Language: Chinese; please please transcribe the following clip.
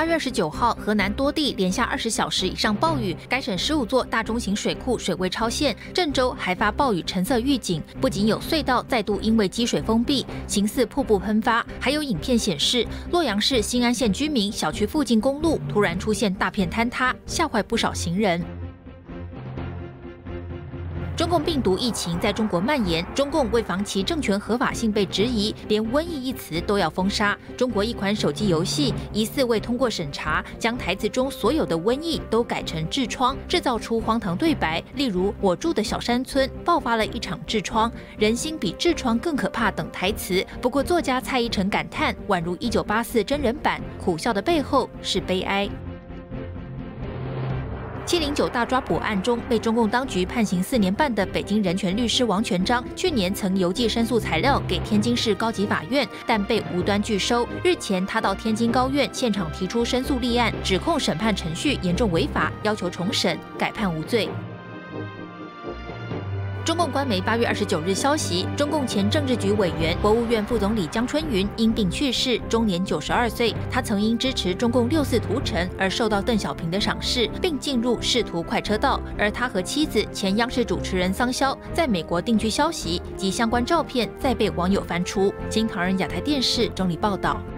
8月29号，河南多地连下20小时以上暴雨，该省15座大中型水库水位超限，郑州还发暴雨橙色预警。不仅有隧道再度因为积水封闭，形似瀑布喷发，还有影片显示洛阳市新安县居民小区附近公路突然出现大片坍塌，吓坏不少行人。 中共病毒疫情在中国蔓延，中共为防其政权合法性被质疑，连瘟疫一词都要封杀。中国一款手机游戏疑似未通过审查，将台词中所有的瘟疫都改成痔疮，制造出荒唐对白，例如“我住的小山村爆发了一场痔疮，人心比痔疮更可怕”等台词。不过，作家蔡依晨感叹，宛如1984真人版，苦笑的背后是悲哀。 709大抓捕案中，被中共当局判刑4年半的北京人权律师王全璋，去年曾邮寄申诉材料给天津市高级法院，但被无端拒收。日前，他到天津高院现场提出申诉立案，指控审判程序严重违法，要求重审，改判无罪。 中共官媒8月29日消息，中共前政治局委员、国务院副总理江春云因病去世，终年92岁。他曾因支持中共6·4屠城而受到邓小平的赏识，并进入仕途快车道。而他和妻子前央视主持人桑肖在美国定居消息及相关照片再被网友翻出。金唐人亚太电视整理报道。